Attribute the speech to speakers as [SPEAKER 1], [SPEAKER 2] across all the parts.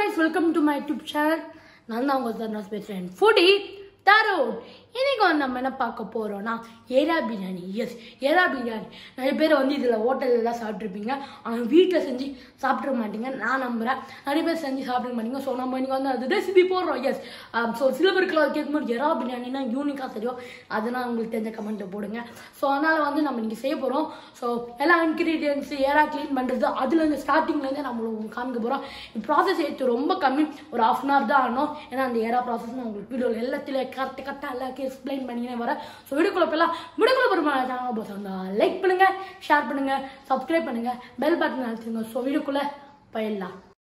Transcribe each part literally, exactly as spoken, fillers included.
[SPEAKER 1] guys, welcome to my YouTube channel. நான் தான் உங்க தர்னாஸ் பேசுறேன். Foodie Tharun. இன்னைக்கு வந்து நம்ம என்ன பார்க்க போறோம்னா ஏரா பிரியாணி. எஸ், ஏரா பிரியாணி. நிறைய பேர் வந்து இதுல ஹோட்டல்ல எல்லாம் சாப்பிட்டுருப்பீங்க. ஆனா வீட்டுல செஞ்சு சாப்பிட மாட்டீங்க. நான் நம்புறேன் நிறைய பேர் செஞ்சு சாப்பிட மாட்டீங்க. ஸோ நம்ம இன்னைக்கு வந்து அது ரெசிபி போடுறோம். எஸ், ஸோ சில பேருக்கு கேட்கும்போது ஏரா பிரியாணினா யூனிக்கா தெரியும். அதெல்லாம் உங்களுக்கு தெரிஞ்ச கமெண்ட்டை போடுங்க. ஸோ அதனால வந்து நம்ம இன்னைக்கு செய்ய போறோம். ஸோ எல்லா இன்கிரீடியன்ஸ் ஏரா கிளீன் பண்றது அதுல இருந்து ஸ்டார்டிங்ல இருந்து நம்ம காமிக்க போறோம். ப்ராசஸ் எடுத்து ரொம்ப கம்மி, ஒரு ஹாஃப் அன் ஹவர் தான் ஆகணும். ஏன்னா அந்த ஏரா ப்ராசஸ் நான் உங்களுக்கு வீடியோவில் எல்லாத்திலே கரெக்ட் கரெக்டாக எல்லாருக்கும் எக்ஸ்பிளைன் பண்ணிக்கினே வரேன். ஸோ வீடியோக்குள்ள போகலாம். வீடியோக்குள்ள போகிறோம், லைக் பண்ணுங்க, ஷேர் பண்ணுங்க, சப்ஸ்கிரைப் பண்ணுங்க, பெல் பட்டன் அழுத்துங்க. ஸோ வீடியோக்குள்ள போயிடலாம்.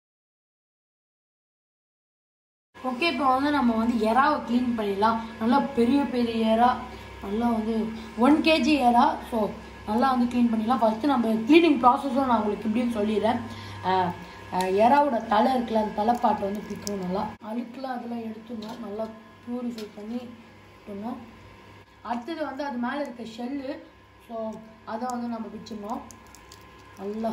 [SPEAKER 1] ஓகே, இப்போ வந்து நம்ம வந்து எறாவை க்ளீன் பண்ணிடலாம். நல்லா பெரிய பெரிய எறா, நல்லா வந்து ஒன் கேஜி எறா. ஸோ நல்லா வந்து க்ளீன் பண்ணிடலாம். ஃபஸ்ட்டு நம்ம க்ளீனிங் ப்ராசஸும் நான் உங்களுக்கு எப்படின்னு சொல்லிடுறேன். எறாவோட தலை இருக்குல்ல, அந்த தலைப்பாட்டை வந்து பிடிக்கணும். நல்லா அழுக்கெலாம் அதெல்லாம் எடுத்துடணும், நல்லா ப்யூரிஃபை பண்ணி விட்டுணும். அடுத்தது வந்து அது மேலே இருக்க ஷெல்லு, ஸோ அதை வந்து நம்ம பிடிச்சிடணும். நல்லா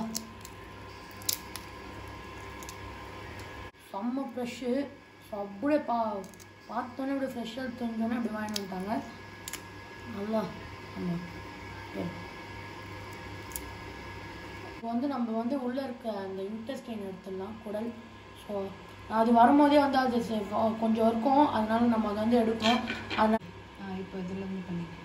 [SPEAKER 1] செம்ம ஃப்ரெஷ்ஷு. ஸோ அப்படியே பா பார்த்தோன்னே அப்படியே ஃப்ரெஷ்ஷாக தெரிஞ்சோன்னே அப்படி வாங்கிட்டு வந்துட்டாங்க. நல்லா ஆமாம். இப்போ வந்து நம்ம வந்து உள்ளே இருக்க அந்த இன்டெஸ்டைன் எடுத்துடலாம், குடல். ஸோ அது வரும்போதே வந்து அது கொஞ்சம் இருக்கும், அதனால நம்ம அதை வந்து எடுப்போம். அதனால் இப்போ இதில் வந்து பண்ணிக்கலாம்.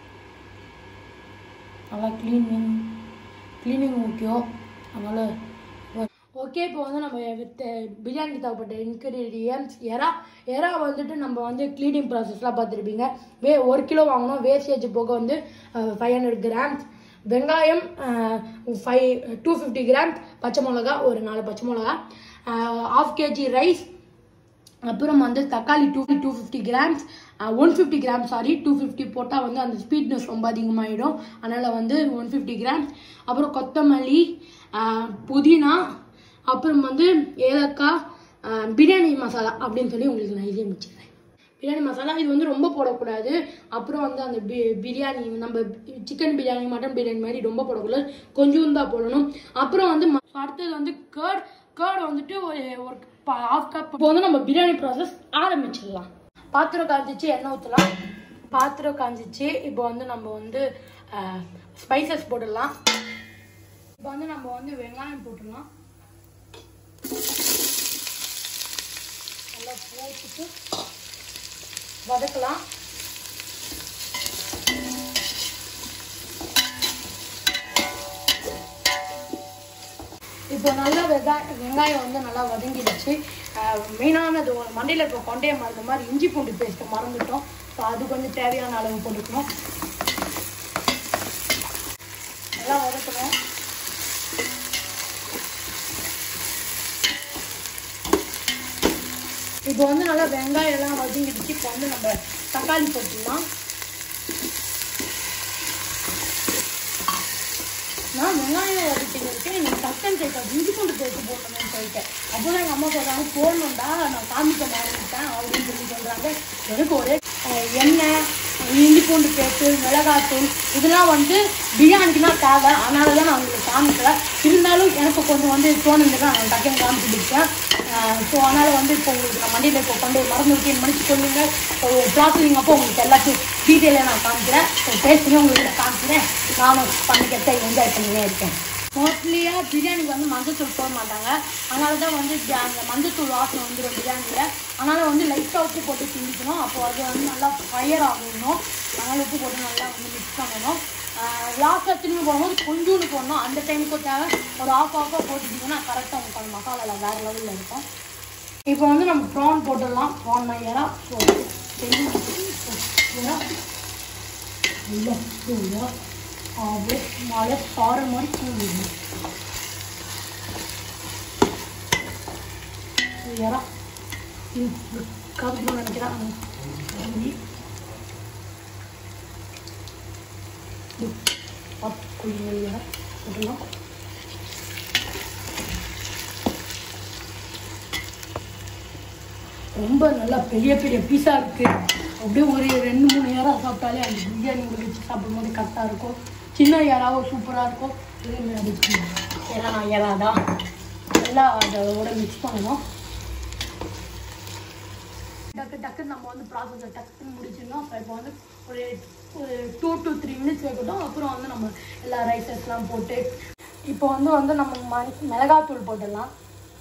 [SPEAKER 1] நல்லா க்ளீனிங் க்ளீனிங் முக்கியம். அதனால் ஓகே, இப்போ வந்து நம்ம வித் பிரியாணி தேவைப்பட்ட இன்க்ரீடியன்ஸ் எறா எறா வந்துட்டு நம்ம வந்து க்ளீனிங் ப்ராசஸ்லாம் பார்த்துருப்பீங்க. வே ஒரு கிலோ வாங்கணும். வேஸ்டேஜ் போக வந்து ஃபைவ் ஹண்ட்ரட் கிராம்ஸ் வெங்காயம், ஃபைவ் டூ ஃபிஃப்டி கிராம்ஸ் பச்சை மிளகா, ஒரு நாலு பச்சை மிளகா, ஹாஃப் கேஜி ரைஸ், அப்புறம் வந்து தக்காளி two two fifty grams one fifty gram sorry two fifty போட்டால் வந்து அந்த ஸ்வீட்னஸ் ரொம்ப அதிகமாகிடும். அதனால் வந்து ஒன் ஃபிஃப்டி கிராம்ஸ், அப்புறம் கொத்தமல்லி, புதினா, அப்புறம் வந்து ஏலக்காய், பிரியாணி மசாலா அப்படின்னு சொல்லி உங்களுக்கு நான் இதே மிச்சிடுறேன். பிரியாணி மசாலா இது வந்து ரொம்ப போடக்கூடாது. அப்புறம் வந்து அந்த பி பிரியாணி நம்ம சிக்கன் பிரியாணி மட்டன் பிரியாணி மாதிரி ரொம்ப போடக்கூடாது, கொஞ்சம் தான் போடணும். அப்புறம் வந்து அடுத்தது வந்து கேர்ட் கேர்டு வந்துட்டு ஒரு ஒரு ஹாஃப் கப். இப்போ வந்து நம்ம பிரியாணி ப்ராசஸ் ஆரம்பிச்சிடலாம். பாத்திரம் காஞ்சிச்சு, எண்ணெய் ஊற்றலாம். பாத்திரம் காஞ்சிச்சு. இப்போ வந்து நம்ம வந்து ஸ்பைசஸ் போட்டுடலாம். இப்போ வந்து நம்ம வந்து வெங்காயம் போட்டுடலாம். நல்லா போட்டுட்டு வதக்கலாம். இப்போ நல்லா வெங்காயம் வெங்காயம் வந்து நல்லா வதங்கிடுச்சு. மெயினானது மண்டையில் இருக்க கொண்டைய மறந்த மாதிரி இஞ்சி பூண்டு பேஸ்ட்டை மறந்துட்டோம். ஸோ அது கொஞ்சம் தேவையான அளவு போட்டுக்கணும். நல்லா வதக்கணும். இப்போ வந்து நல்லா வெங்காயம் எல்லாம் வதங்கிடுச்சு. இப்போ வந்து நம்ம தக்காளி போட்டுடலாம். நான் வெங்காயம் வதக்கிட்டு எனக்கு கஷ்டம் சேர்க்காது, இஞ்சி பூண்டு பேஸ்ட் போடணும்னு சொல்லிட்டேன். அப்போதான் எங்கள் அம்மா சொல்கிறாங்க போடணும்டா, நான் காமிக்க மாட்டேன் அப்படின்னு சொல்லி சொல்கிறாங்க. எனக்கு ஒரே எண்ணெய், இஞ்சி பூண்டு பேஸ்ட்டு, மிளகாத்தூள் இதெல்லாம் வந்து பிரியாணிக்குனா தேவை. அதனால தான் நான் உங்களுக்கு காமிக்கலை. இருந்தாலும் எனக்கு கொஞ்சம் வந்து தோணுது தான் நான் டக்குன்னு காமிச்சுருக்கேன். ஸோ அதனால் வந்து இப்போ உங்களுக்கு நான் மண்டியில் இப்போ கொண்டு மறந்து விட்டு என் மணிக்கு சொல்லுங்கள். ப்ராசஸிங் அப்போ உங்களுக்கு எல்லாத்தையும் டீட்டெயிலாக நான் காமிக்கிறேன். ஸோ டேஸ்ட் பண்ணி உங்களுக்கு காமிக்கிறேன். நானும் பண்ணிக்கிறத என்ஜாய் பண்ணினே இருக்கேன். மோஸ்ட்லியாக பிரியாணிக்கு வந்து மஞ்சத்தூள் போட மாட்டாங்க. அதனால தான் வந்து அந்த மஞ்சத்தூள் வாசனை வந்துடும் பிரியாணியில். அதனால் வந்து லைட்டாக உப்பு போட்டு கிண்டிக்கணும். அப்போ அது வந்து நல்லா ஃபயர் ஆகணும். அதனால் உப்பு போட்டு நல்லா வந்து மிக்ஸ் பண்ணணும். லாஸ்ட்டாக திரும்பி போடும்போது கொஞ்சோண்டு போடணும். அந்த டைமுக்கு தேவை ஒரு ஆஃப் ஆஃபாக போட்டுட்டிங்கன்னா கரெக்டாக உங்களுக்கு அந்த மசாலாவில் வேறு லெவலில் இருக்கும். இப்போ வந்து நம்ம ப்ரான் போட்டுடலாம். ப்ரான் ஏரா ஸோ இல்லை அது மழை சார மாதிரி தூங்கிடும். ஏரா காதுக்கு நினைக்கிறேன். போட்டுடலாம். ரொம்ப நல்லா பெரிய பெரிய பீஸாக இருக்குது. அப்படியே ஒரு ரெண்டு மூணு ஏரா சாப்பிட்டாலே அந்த பிரியாணி வச்சு சாப்பிடும் போது கரெக்டாக இருக்கும். சின்ன ஏராவும் சூப்பராக இருக்கும். இதே மாதிரி ஏன்னா நான் ஏராதான் நல்லா அதோட மிக்ஸ் பண்ணணும். டக்கு டக்குன்னு நம்ம வந்து ப்ராசஸை டக்குன்னு முடிச்சிடணும். ஸோ இப்போ வந்து ஒரு ஒரு டூ டு த்ரீ மினிட்ஸ் வைக்கட்டும். அப்புறம் வந்து நம்ம எல்லா ரைஸஸ்லாம் போட்டு இப்போ வந்து வந்து நம்ம மணி மிளகாத்தூள் போட்டுடலாம்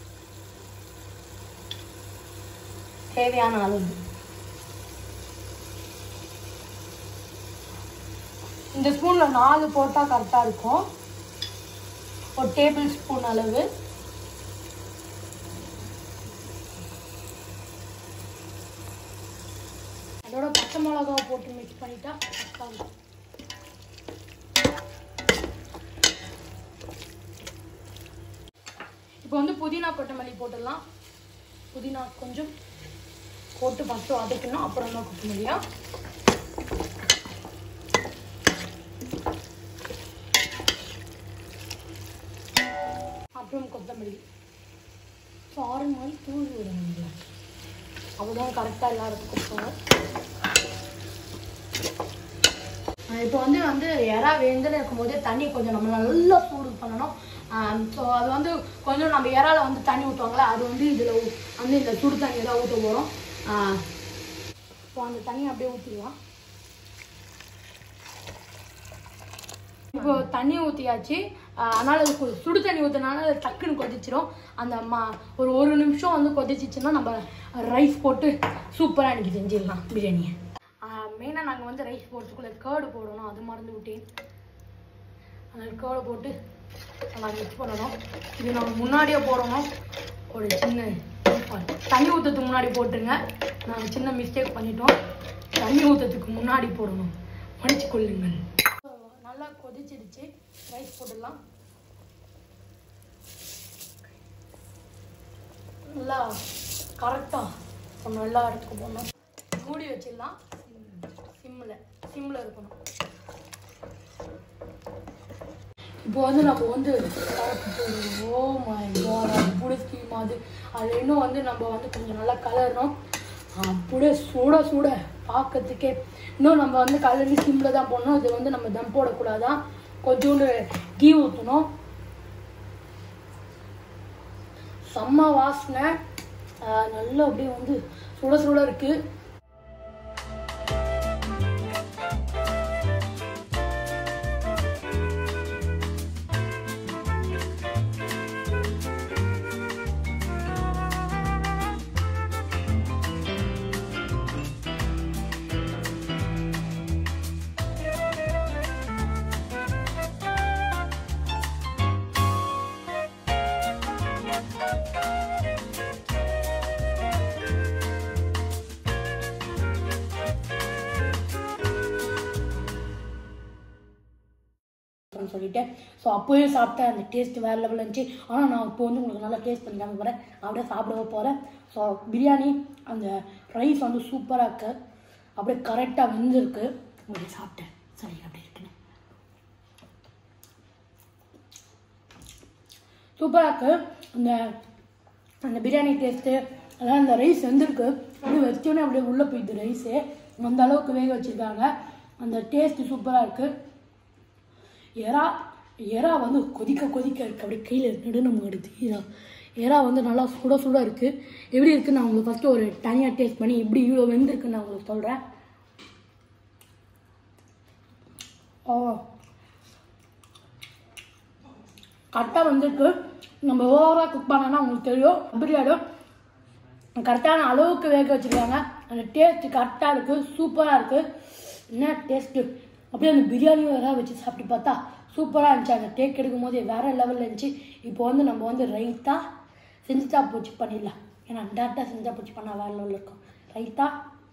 [SPEAKER 1] தேவையான அளவு. இந்த ஸ்பூனில் நாலு போட்டால் கரெக்டாக இருக்கும். ஒரு டேபிள் ஸ்பூன் அளவு. அதோட பச்சை மிளகாவை போட்டு மிக்ஸ் பண்ணிட்டா கரெக்டாக இருக்கும். இப்போ வந்து புதினா கொத்தமல்லி போட்டுடலாம். புதினா கொஞ்சம் போட்டு ஃபஸ்ட்டு வதக்கணும், அப்புறம் தான் கொத்தமல்லியா. அப்புறம் கொத்தமல்லி சாரன் மாதிரி தூள் விடணுங்களா, அதுதான் கரெக்டாக எல்லாருக்கும் கொடுப்பாங்க. இப்போ வந்து வந்து இறா வெந்துன்னு இருக்கும்போதே தண்ணி கொஞ்சம் நம்ம நல்லா சூடு பண்ணணும். ஸோ அது வந்து கொஞ்சம் நம்ம இறால வந்து தண்ணி ஊற்றுவாங்களா, அது வந்து இதில் வந்து இந்த சுடு தண்ணி தான் ஊற்ற போகிறோம். இப்போ அந்த தண்ணி அப்படியே ஊற்றிடலாம். இப்போ தண்ணி ஊற்றியாச்சு. அதனால் அது சுடு தண்ணி ஊற்றினால அது டக்குன்னு கொதிச்சிடும். அந்த மா ஒரு ஒரு நிமிஷம் வந்து கொதிச்சிச்சுன்னா நம்ம ரைஸ் போட்டு சூப்பராக எனக்கு செஞ்சிடலாம் பிரியாணியை. மெயினாக நாங்கள் வந்து ரைஸ் போடுறதுக்குள்ளே கேர்டு போடணும், அது மறந்து விட்டேன். அதனால் கேர்டு போட்டு நல்லா மிக்ஸ் பண்ணணும். இது நம்ம முன்னாடியே போடணும். ஒரு சின்ன தண்ணி ஊற்றுறதுக்கு முன்னாடி போட்டுருங்க. நாங்கள் சின்ன மிஸ்டேக் பண்ணிட்டோம். தண்ணி ஊற்றுறதுக்கு முன்னாடி போடணும், மன்னிச்சு கொள்ளுங்கள். நல்லா கொதிச்சிடுச்சு. ரைஸ் போட்டுடலாம். நல்லா கரெக்டாக நல்லா எடுத்துக்க போடணும். மூடி வச்சிடலாம். சிம்மில் சிம்மில் இருக்கணும். இப்போ வந்து நம்ம வந்து ஓ மை காட், அப்படியே ஸ்கீம் ஆகுது. அது இன்னும் வந்து நம்ம வந்து கொஞ்சம் நல்லா கலரணும். அப்படியே சூட சூட பார்க்கறதுக்கே இன்னும் நம்ம வந்து கலரி சிம்மில் தான் போடணும். இது வந்து நம்ம தம் போடக்கூடாதான். கொஞ்சோண்டு கீ ஊற்றணும். செம்ம வாசனை. நல்லா அப்படியே வந்து சுட சுட இருக்குது. சொல்லிட்டேன். ஸோ அப்போயே சாப்பிட்டேன். அந்த டேஸ்ட் வேறு லெவலில் இருந்துச்சு. ஆனால் நான் இப்போ வந்து உங்களுக்கு நல்லா டேஸ்ட் பண்ணி காமிக்க போகிறேன். அப்படியே சாப்பிடவே போகிறேன். ஸோ பிரியாணி அந்த ரைஸ் வந்து சூப்பராக இருக்கு. அப்படியே கரெக்டாக வெந்திருக்கு. உங்களுக்கு சாப்பிட்டேன். சரி அப்படி இருக்குன்னு சூப்பராக இருக்குது. அந்த அந்த பிரியாணி டேஸ்ட்டு அதெல்லாம் அந்த ரைஸ் வெந்திருக்கு. அப்படியே வச்சோன்னே அப்படியே உள்ளே போயிடுது ரைஸு. அந்த அளவுக்கு வேக வச்சுருக்காங்க. அந்த டேஸ்ட்டு சூப்பராக இருக்குது. எறா எறா வந்து கொதிக்க கொதிக்க இருக்குது. அப்படியே கையில் நடு நம்ம எடுத்து எறா எறா வந்து நல்லா சுட சுட இருக்குது. எப்படி இருக்குன்னு நான் உங்களுக்கு ஃபஸ்ட்டு ஒரு தனியாக டேஸ்ட் பண்ணி எப்படி இவ்வளோ வெந்திருக்குன்னு நான் உங்களுக்கு சொல்கிறேன். ஓ கரெக்டாக வந்துருக்கு. நம்ம ஓவராக குக் பண்ணோன்னா உங்களுக்கு தெரியும். பிரியாணி கரெக்டான அளவுக்கு வேக வச்சுருக்காங்க. அந்த டேஸ்ட்டு கரெக்டாக இருக்குது. சூப்பராக இருக்குது. என்ன டேஸ்ட்டு. அப்படியே அந்த பிரியாணி வேற வச்சு சாப்பிட்டு பார்த்தா சூப்பராக இருந்துச்சு. அந்த டேக் எடுக்கும் போதே வேறு லெவலில் இருந்துச்சு. இப்போ வந்து நம்ம வந்து ரைத்தா செஞ்சுட்டா போச்சு பண்ணிடலாம். ஏன்னா டேரெக்டாக செஞ்சால் போச்சு பண்ணால் வேறு லெவலில் இருக்கும். ரைத்தா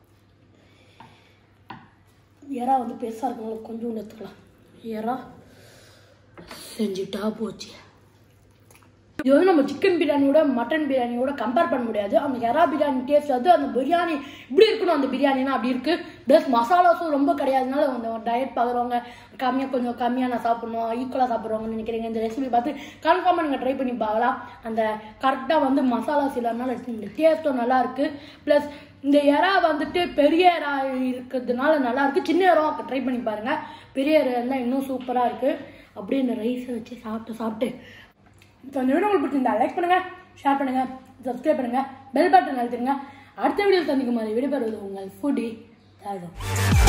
[SPEAKER 1] எறா வந்து பெருசாக இருக்கனால கொஞ்சம் எடுத்துக்கலாம். எறா செஞ்சுட்டா போச்சு. இது வந்து நம்ம சிக்கன் பிரியாணியோட மட்டன் பிரியாணியோட கம்பேர் பண்ண முடியாது. அந்த எறா பிரியாணி டேஸ்ட் அது அந்த பிரியாணி இப்படி இருக்கணும். அந்த பிரியாணினா அப்படி இருக்குது. ப்ளஸ் மசாலாஸும் ரொம்ப கிடையாதுனால அந்த டயட் பார்க்குறவங்க கம்மியாக கொஞ்சம் கம்மியாக நான் சாப்பிட்ணும் ஈக்குவலாக சாப்பிட்றவங்கன்னு நினைக்கிறீங்க. இந்த ரெசிபி பார்த்து கன்ஃபார்மாக நீங்கள் ட்ரை பண்ணி பார்க்கலாம். அந்த கரெக்டாக வந்து மசாலாஸ் இல்லாதனால இந்த டேஸ்ட்டும் நல்லாயிருக்கு. ப்ளஸ் இந்த எறா வந்துட்டு பெரிய எறா இருக்கிறதுனால நல்லாயிருக்கு. சின்ன எறா ட்ரை பண்ணி பாருங்கள். பெரிய எறா இருந்தால் இன்னும் சூப்பராக இருக்குது. அப்படியே இந்த ரைஸை வச்சு சாப்பிட்டு சாப்பிட்டு இப்போ இந்த வீடியோ உங்களுக்கு பிடிச்சிருந்தா லைக் பண்ணுங்கள், ஷேர் பண்ணுங்கள், சப்ஸ்கிரைப் பண்ணுங்கள், பெல் பட்டன் அழுத்துங்க. அடுத்த வீடியோ சந்திக்கும் மாதிரி விடைபெறுவது உங்கள் ஃபுடி தருண்.